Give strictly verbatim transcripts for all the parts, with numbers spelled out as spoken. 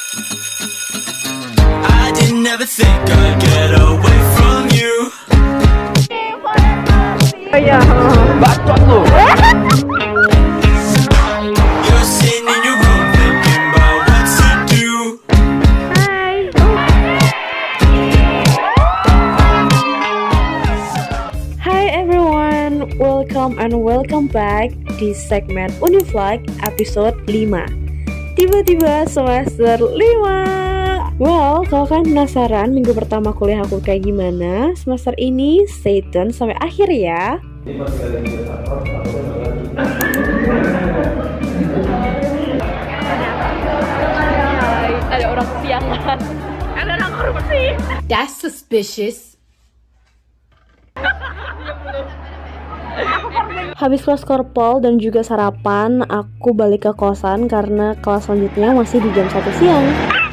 I didn't ever think I'd get away from you. Iya, bacot lu. You're sitting in your room thinking about what to do. hai. Hi everyone, welcome and welcome back di segmen Univlog episode lima. Tiba-tiba semester lima. Well, kalau kalian penasaran minggu pertama kuliah aku kayak gimana, semester ini stay tune sampai akhir ya. Ada orang kesiangan. Ada orang korupsi. That's suspicious. Habis kelas korpol dan juga sarapan, aku balik ke kosan karena kelas selanjutnya masih di jam satu siang.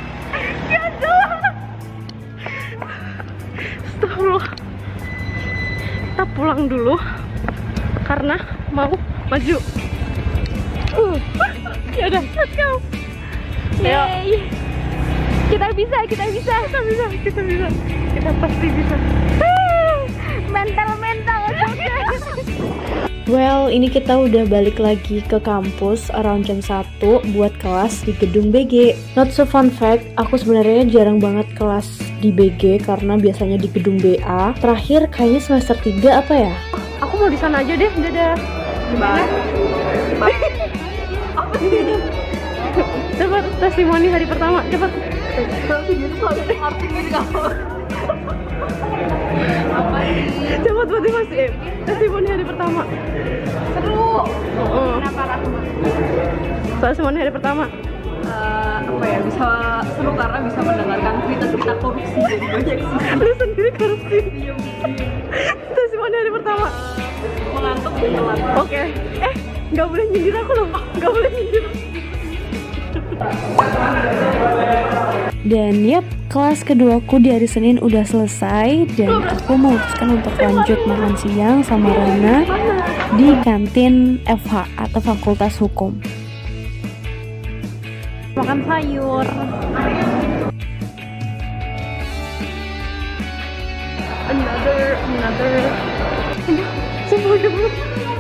Astagfirullah. Kita pulang dulu karena mau maju. Uh, ya udah, let's go. Yay. Kita bisa, kita bisa, kita bisa, kita bisa, kita pasti bisa. Mental, mental. Well, ini kita udah balik lagi ke kampus around jam satu buat kelas di gedung B G. Not so fun fact, aku sebenarnya jarang banget kelas di B G karena biasanya di gedung B A. Terakhir kayaknya semester tiga apa ya? Aku mau di sana aja deh, dadah. Gimana? Apa sih? Cepat, testimoni hari pertama, cepat. Berarti dia tuh ada arti ini kamu. Apa sih? Cepat, berarti masih eh, testimoni hari pertama. Seru. Uh-uh. Kenapa aku? Testimoni hari pertama. Uh, apa ya, bisa seru karena bisa mendengarkan cerita-cerita korupsi dari banyak sih. Lu sendiri korupsi. Testimoni hari pertama. Mengantuk dan telat. Oke. Eh, nggak boleh nyindir aku loh. Nggak boleh nyindir. Dan yap, kelas keduaku di hari Senin udah selesai dan aku memutuskan untuk lanjut makan siang sama Rana di kantin F H atau Fakultas Hukum. Makan sayur. Another, another. Semuanya belum.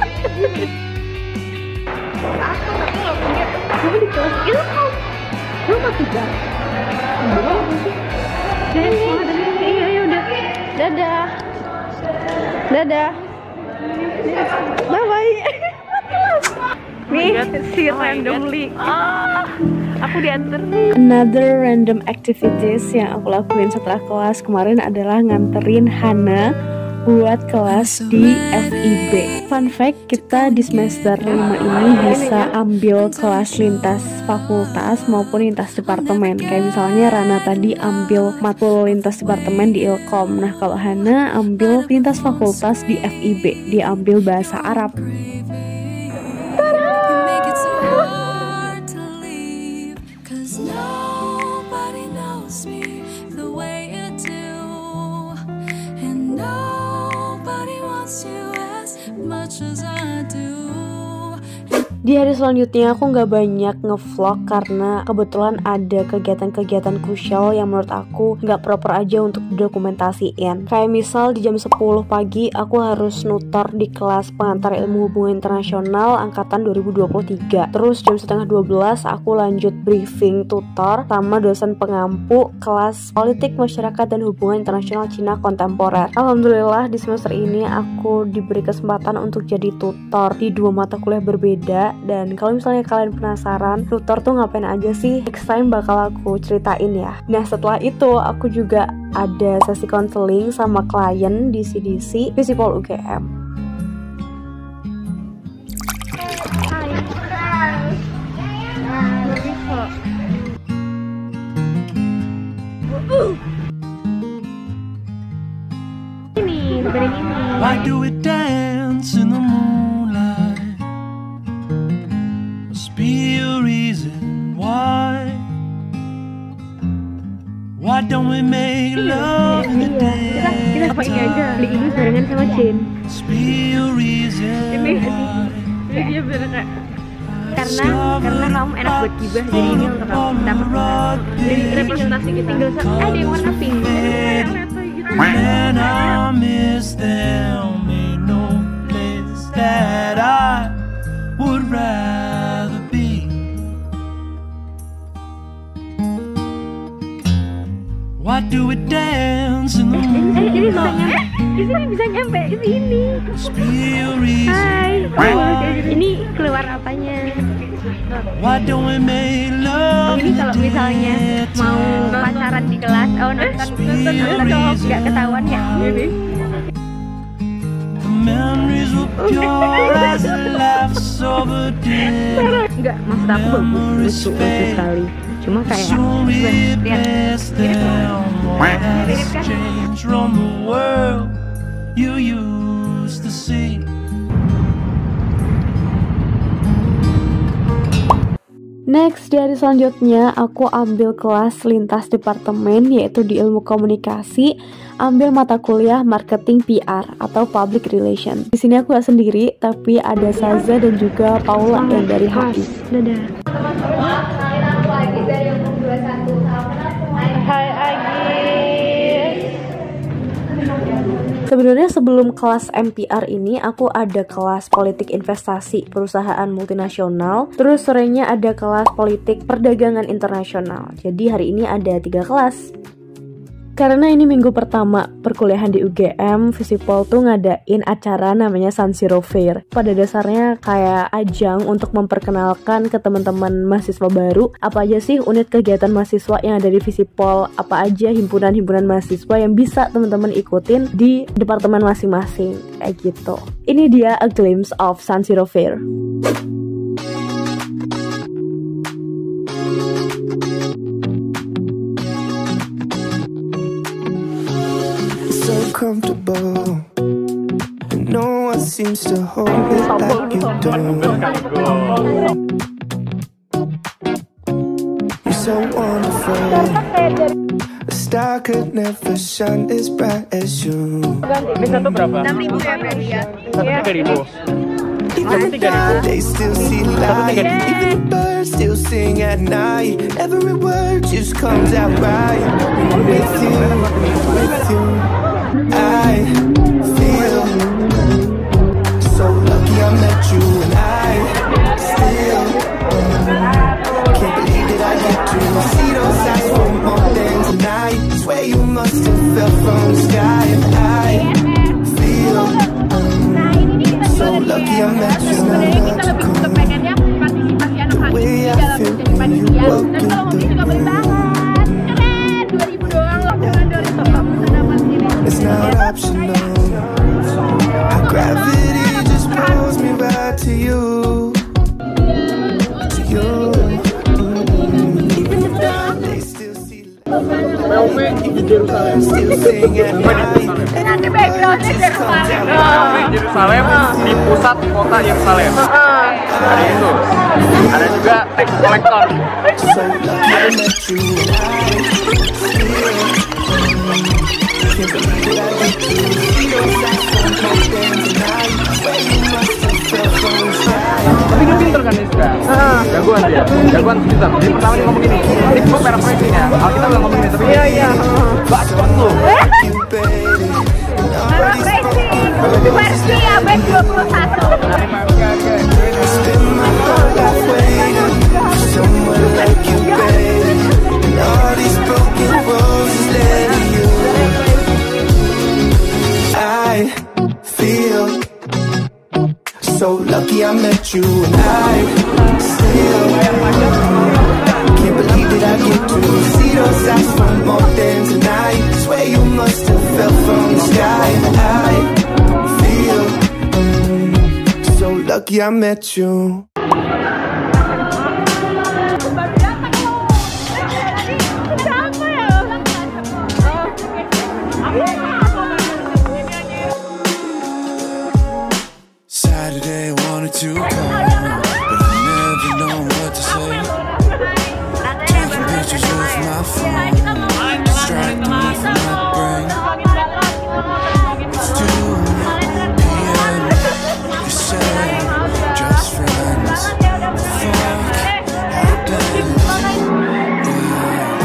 Aku tapi nggak punya. Kamu di kelas itu kau. Lu mau tiga? Belum sih. Iya ya udah. Dadah. Dadah. Bye bye. Nih si randomly. Ah, aku diantar. Another random activities yang aku lakuin setelah kelas kemarin adalah nganterin Hana buat kelas di F I B. Fun fact, kita di semester lima ini bisa ambil kelas lintas fakultas maupun lintas departemen. Kayak misalnya Rana tadi ambil matkul lintas departemen di Ilkom. Nah, kalau Hana ambil lintas fakultas di F I B, dia ambil bahasa Arab. Di hari selanjutnya aku nggak banyak ngevlog karena kebetulan ada kegiatan-kegiatan krusial yang menurut aku nggak proper aja untuk didokumentasiin. Kayak misal di jam sepuluh pagi aku harus nutor di kelas pengantar ilmu hubungan internasional angkatan dua ribu dua puluh tiga. Terus jam setengah dua belas aku lanjut briefing tutor sama dosen pengampu kelas politik masyarakat dan hubungan internasional Cina kontemporer. Alhamdulillah di semester ini aku diberi kesempatan untuk jadi tutor di dua mata kuliah berbeda. Dan kalau misalnya kalian penasaran tutor tuh ngapain aja sih, next time bakal aku ceritain ya. Nah, setelah itu aku juga ada sesi konseling sama klien di C D C Visipol U G M. Ini, dengerin ini. Why do we dance in the moonlight? Be a reason why. Why don't we make love in the day? Kita apa ini aja? Beli ini barengan sama Jin. Be a reason Ini, why. ini biar kayak karena karena kamu enak buat gibah, jadi ini untuk kamu dapat. Jadi representasi kita. Tinggal satu. Eh, ada yang warna pink. Kayak letoy gitu. When I miss them, ain't no place that I would rather be. Why do we dance in the Eh, ini bisa moonlight? nyampe. Di sini bisa nyampe di sini. Spill reason. Hai. Ini keluar apanya? Why don't we make love? Ini kalau misalnya mau pacaran di kelas, oh nonton nonton nonton nggak ketahuan ya? Ini. The memories were pure as the laughs over dinner. Enggak, maksud aku bagus, lucu, bagus sekali. Cuma kayak So lihat replace them. What has changed from the world you used to see? Next, di hari selanjutnya aku ambil kelas lintas departemen yaitu di ilmu komunikasi, ambil mata kuliah marketing P R atau public relation. Di sini aku gak sendiri, tapi ada Saza dan juga Paula yang dari H I. Dadah. Hai Agis. Sebenarnya sebelum kelas M P R ini aku ada kelas politik investasi perusahaan multinasional, terus sorenya ada kelas politik perdagangan internasional. Jadi hari ini ada tiga kelas. Karena ini minggu pertama perkuliahan di U G M, Visipol tuh ngadain acara namanya San Siro Fair. Pada dasarnya kayak ajang untuk memperkenalkan ke teman-teman mahasiswa baru apa aja sih unit kegiatan mahasiswa yang ada di Visipol, apa aja himpunan-himpunan mahasiswa yang bisa teman-teman ikutin di departemen masing-masing, kayak gitu. Ini dia a glimpse of San Siro Fair. So comfortable, and no one seems to hold it like you do. You're so wonderful, a star could never shine as bright as you. Ini satu berapa? enam ribu ya berarti ya. Satu tiga ribu. Even the dark, they still see light. Even the birds still sing at night. Every word just comes out right. When I'm with you, with you, I feel so lucky I met you, and I still can't believe that I get to see those eyes for more than tonight. Swear you must have fell from the sky, and I feel so lucky I met you. Sebenarnya kita lebih kepengennya partisipasi anak hati di dalam menjadi panitia. Dan kalau mau juga boleh banget. Keren, dua ribu doang loh, jangan dua ribu kamu sudah pasti deh. It's not optional. How gravity just pulls me right to you, to you. Even the dark, they still see light. Even the birds still sing at night. Nanti backgroundnya Jerusalem. Yerusalem di pusat kota Yerusalem. Ada itu. Ada juga tax collector. So lucky I met you, and I feel can't believe that I get to see those eyes for more than tonight. Swear you must have fell from the sky. Tapi dia pinter kan Iska? Jagoan dia. Jagoan pinter. Jadi pertama dia ngomong gini. Ini gue paraphrasingnya. Alkitab bilang ngomong gini, tapi iya iya. Bacot lu. You, baby, and all these Racing versi abad dua puluh satu. spend my whole life waiting for someone like you, baby. And all these broken roses led to you. I feel so lucky I met you, and I still can't believe that I get to see those eyes for more than tonight. Swear you must have fell from the sky, and I feel so lucky I met you. Saturday wanted to come, but I never know what to say. Taking pictures with my phone, distracting me from my brain. It's two p m You say just friends. Fuck happened? Yeah.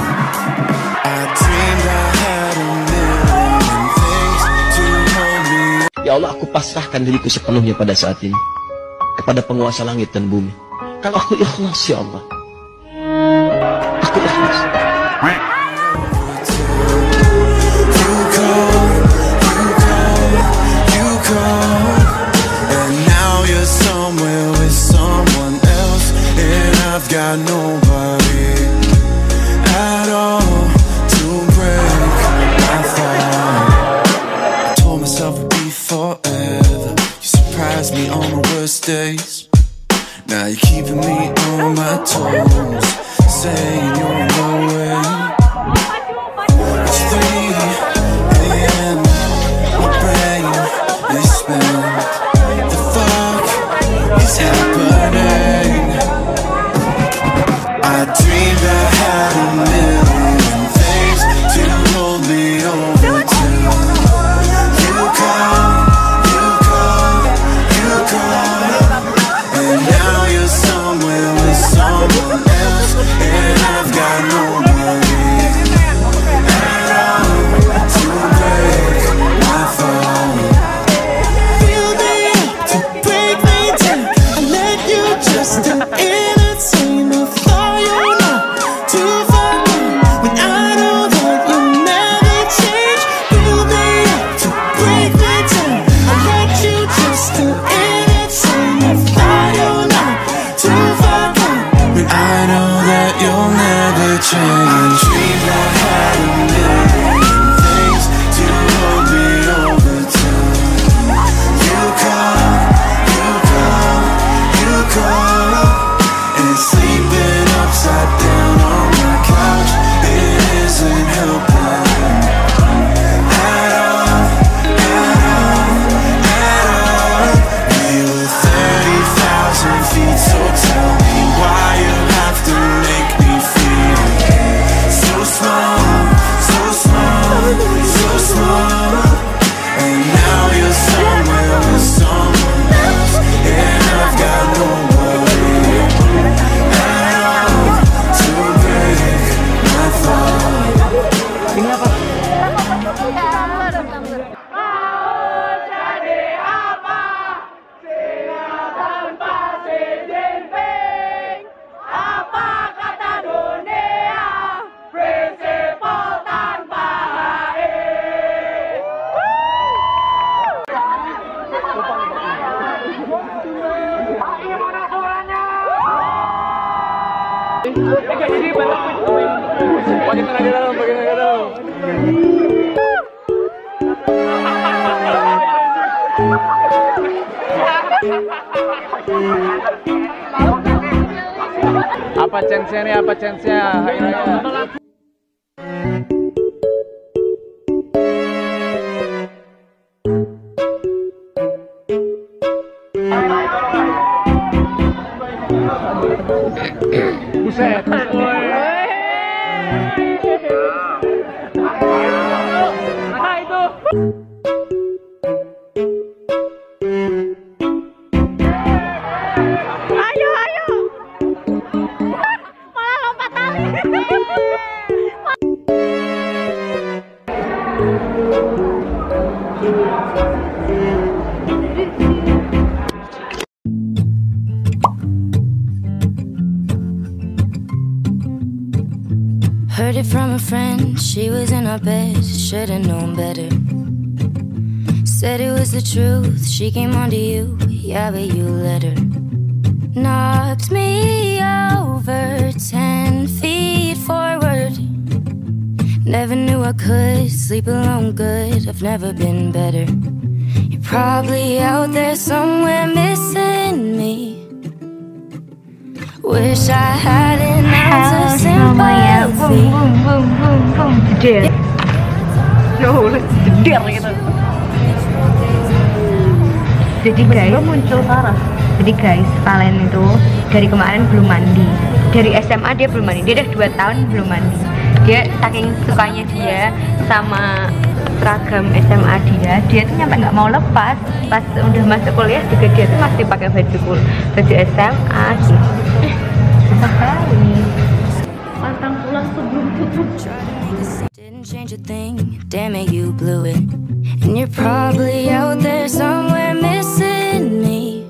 Ya Allah, aku pasrahkan diriku sepenuhnya pada saat ini kepada penguasa langit dan bumi. Kalau aku ikhlas, ya Allah, aku ikhlas. And now you're somewhere with someone else, and I've got nobody at all to break my fall. I told myself it'd be forever. You surprised me on the worst days. Now you're keeping me on my toes, saying you're on the way. It's three a m My brain is spent. The fuck is happening? I dreamed I had a million things to hold me over till you come, you come, you come. And now you're somewhere with someone else, and I've got nobody at all to break my fall. Fill me up to break me down. I let you just entertain the thought you're not too far gone, when I know that you'll never change. Fill me up to break me down. I let you just entertain the thought you're not too far gone, when I know that you'll never change. I dreamed I had a million things to hold me over till you come, you come, you come. And sleeping upside down on my couch, it isn't helping at all, at all, at all. We were thirty thousand feet, so tell me why you have to make me feel so small, so small, so small. And now you're somewhere with someone else, and I've got nobody at all to break my fall. Bagian tenaga dalam, bagian tenaga dalam. Apa chance-nya nih? Apa chance-nya? Hari Raya. Buset. Nah itu. Ayo, ayo. Malah lompat tali. Heard it from a friend, she was in our bed, should've known better. Said it was the truth, she came on to you, yeah, but you let her. Knocked me over ten feet forward. Never knew I could sleep alone good, I've never been better. You're probably out there somewhere missing me. Wish I had an ounce of sympathy. Boom, boom, boom, boom, jeder. Yo, jeder gitu. Jadi guys, muncul Sarah. Jadi guys, kalian itu dari kemarin belum mandi. Dari S M A dia belum mandi. Dia udah dua tahun belum mandi. Dia saking sukanya dia sama seragam S M A dia, dia tuh nyampe nggak mau lepas. Pas udah masuk kuliah juga dia tuh masih pakai baju kul, baju S M A gitu. Susah kali. Pantang pulang sebelum tutup. Didn't change a thing, damn it, you blew it. And you're probably out there somewhere missing me.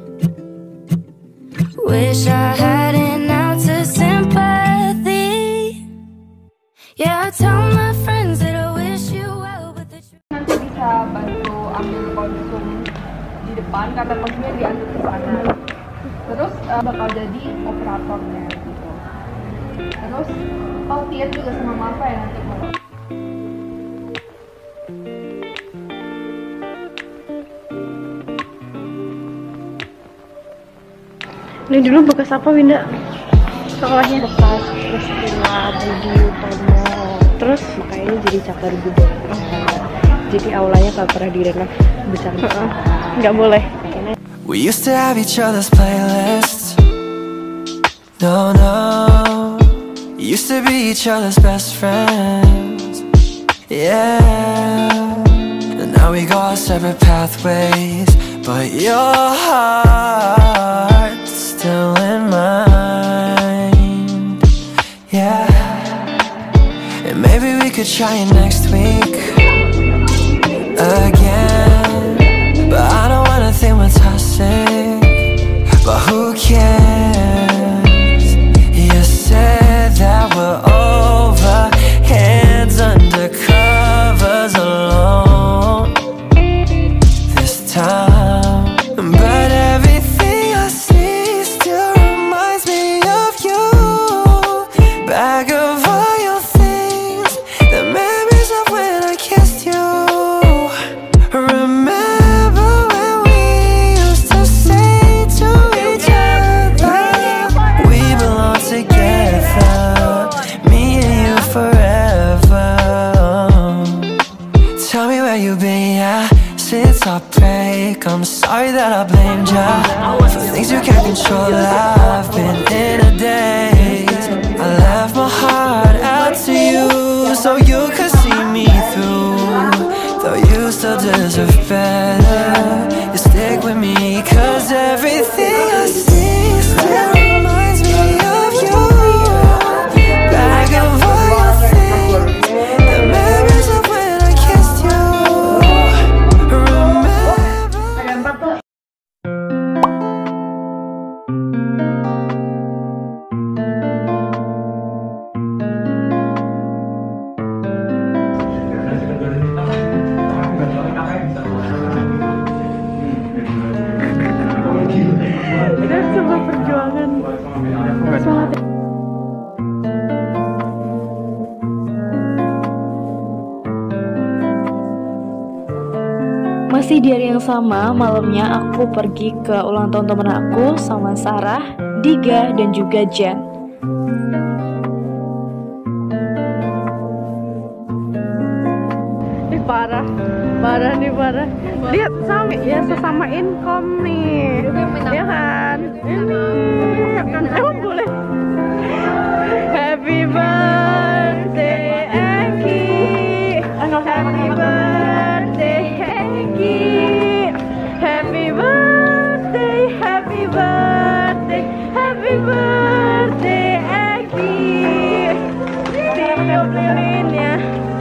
Wish I had an ounce of sympathy. Yeah, I tell my friends that I wish you well, but the truth. Nanti bisa bantu ambil konsum di depan karena konsumnya diantar ke sana. Terus uh, bakal jadi operatornya gitu. Terus oh Tian juga sama Marva ya nanti mau. Ini dulu bekas apa Winda? Sekolahnya bekas peristiwa Budi Utomo. Terus makanya jadi cagar budaya. Jadi aulanya gak pernah direnov besar-besar. Nggak boleh. We used to have each other's playlists. No, no. Used to be each other's best friends. Yeah. And now we go our separate pathways. But your heart's still in mine. Yeah. And maybe we could try it next week again. But I don't wanna think we're toxic. But who cares? You said that we're over, hands under covers alone this time. But everything I see still reminds me of you. Bag of all your things, the memories of when I kissed you. Remember when we used to say to each other, we belong together, me and you forever. Tell me where you've been, yeah, since our break. I'm sorry that I blamed ya for things you can't control. I've been in a daze. I left my heart out to you so you could see me through. Though you still deserve better, you stick with me, cause everything I see still reminds me of you. Bag of all your things, the memories of when I kissed you. Udah sebuah perjuangan. Semangat. Masih di hari yang sama, malamnya aku pergi ke ulang tahun temen aku sama Sarah, Diga, dan juga Jen. Ih parah, parah nih parah. Lihat sama ya sesama income nih, ya kan? Ini kan emang boleh. Happy birthday Eki, happy birthday Eki, happy birthday, happy birthday, happy birthday Eki. Tiup lilinnya.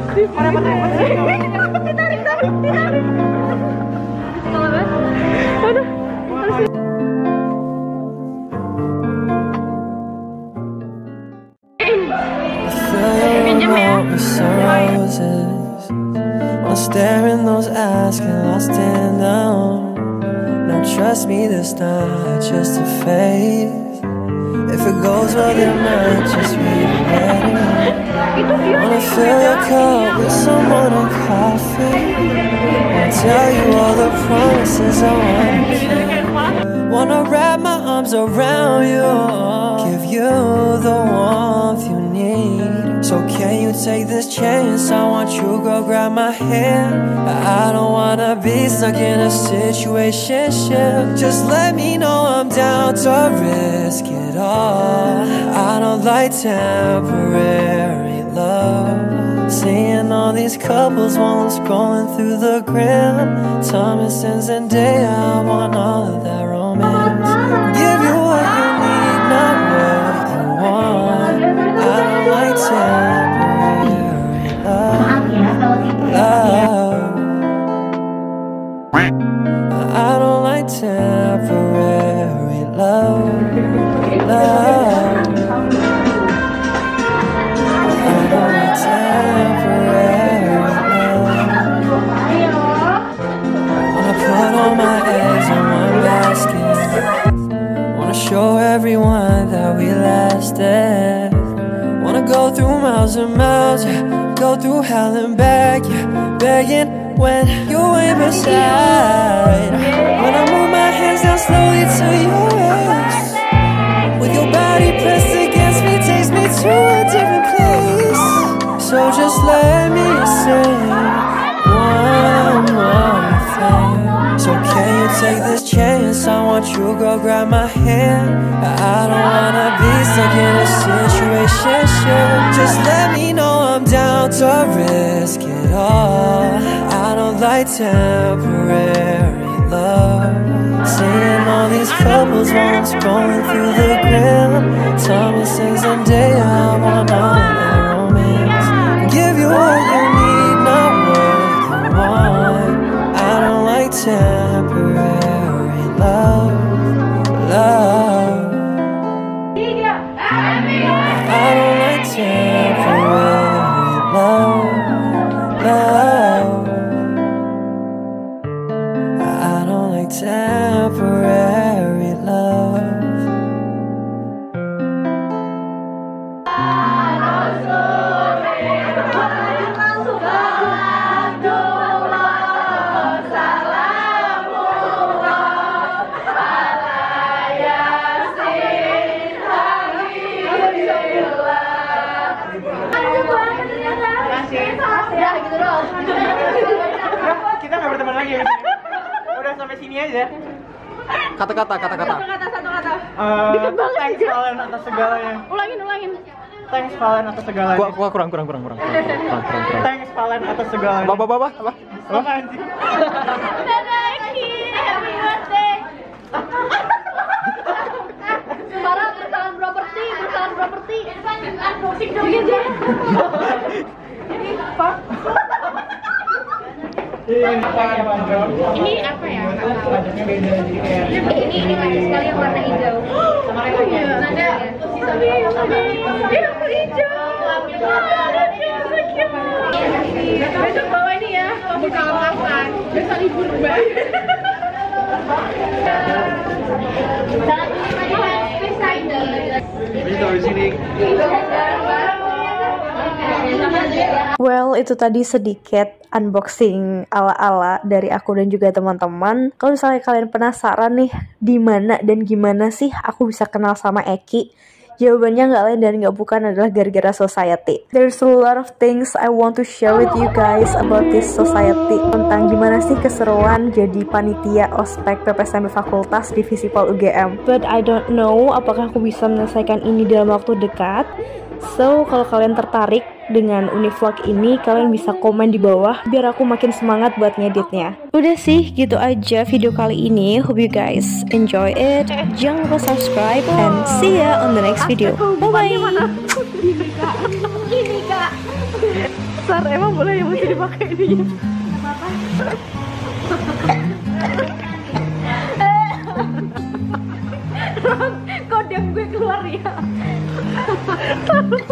While staring those eyes, can I stand down? Now trust me, this not just a phase. If it goes well, then might just be ready. Wanna fill your cup with some morning coffee. Wanna tell you all the promises I wanna keep. Wanna wrap my arms around you, give you the warmth you need. So can you take this chance? I want you, girl, grab my hand. I don't wanna be stuck in a situationship. Just let me know I'm down to risk it all. I don't like temporary love. Seeing all these couples while I'm scrolling through the gram. Thomas and Zendaya, I want all of that romance. Give you what you need, not what you want. I don't like temporary love. Go through miles and miles, yeah. Go through hell and back, yeah. Begging when you ain't beside. When I move my hands down slowly to yours, with your body pressed against me, takes me to a different place. So just let me say one more thing. So can you take this chance? I want you, girl, grab my hand. I don't wanna be stuck in a situation. Just let me know I'm down to risk it all. I don't like temporary love. Seeing all these couples while I'm scrolling through the gram. Tell me since the day I want all of that romance. Give you what you need, not what you want. I don't like temporary love, love. I don't like temporary love, love. I don't like temporary love. Kita nggak berteman lagi ya. Udah sampai sini aja. Kata-kata, kata-kata. Satu kata, satu kata. Uh, thanks Valen atas segalanya. Ulangin, ulangin. Thanks Valen atas segalanya. Gua, gua kurang, kurang, kurang, kurang. kurang, kurang, kurang. Thanks Valen atas segalanya. Apa, apa, apa, apa? Apa anjing? Dadah, Eki. Happy birthday. Sembara perusahaan properti, perusahaan properti. Unboxing dong aja. Ini apa? Ini apa ya? Ini ini banyak sekali yang warna hijau. Sama yang lainnya. Ada tapi yang hijau. Besok bawa ini ya, buka makan. Besok libur banget. Well, itu tadi sedikit unboxing ala-ala dari aku dan juga teman-teman. Kalau misalnya kalian penasaran nih, di mana dan gimana sih aku bisa kenal sama Eki? Jawabannya nggak lain dan nggak bukan adalah gara-gara society. There's a lot of things I want to share with you guys about this society. Tentang gimana sih keseruan jadi panitia ospek P P S M B Fakultas Divisi Pol U G M. But I don't know apakah aku bisa menyelesaikan ini dalam waktu dekat. So, kalau kalian tertarik dengan Univlog ini, kalian bisa komen di bawah biar aku makin semangat buat ngeditnya. Udah sih, gitu aja video kali ini. Hope you guys enjoy it. Jangan lupa subscribe and see ya on the next video. Bye-bye. Ini kak. Sar, emang boleh yang mesti dipakai ini? Kodem gue keluar ya.